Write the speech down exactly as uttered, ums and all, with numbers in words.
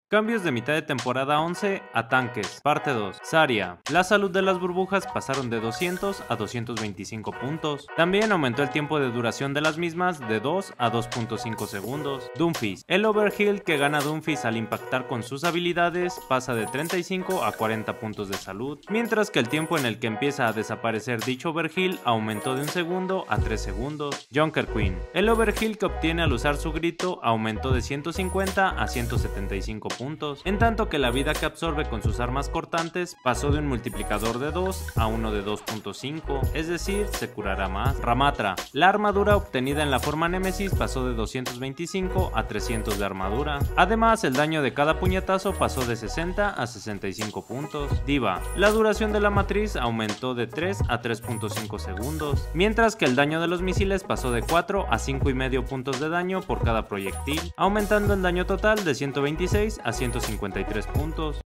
Cambios de mitad de temporada once a tanques, parte dos. Zarya. La salud de las burbujas pasaron de doscientos a doscientos veinticinco puntos. También aumentó el tiempo de duración de las mismas de dos a dos punto cinco segundos. Doomfist. El overheal que gana Doomfist al impactar con sus habilidades pasa de treinta y cinco a cuarenta puntos de salud, mientras que el tiempo en el que empieza a desaparecer dicho overheal aumentó de un segundo a tres segundos. Junker Queen. El overheal que obtiene al usar su grito aumentó de ciento cincuenta a ciento setenta y cinco puntos, en tanto que la vida que absorbe con sus armas cortantes pasó de un multiplicador de dos a uno de dos punto cinco, es decir, se curará más. Ramatra. La armadura obtenida en la forma Némesis pasó de doscientos veinticinco a trescientos de armadura. Además, el daño de cada puñetazo pasó de sesenta a sesenta y cinco puntos. Diva. La duración de la matriz aumentó de tres a tres punto cinco segundos, mientras que el daño de los misiles pasó de cuatro a cinco y medio puntos de daño por cada proyectil, aumentando el daño total de ciento veintiséis a ciento cincuenta y tres puntos.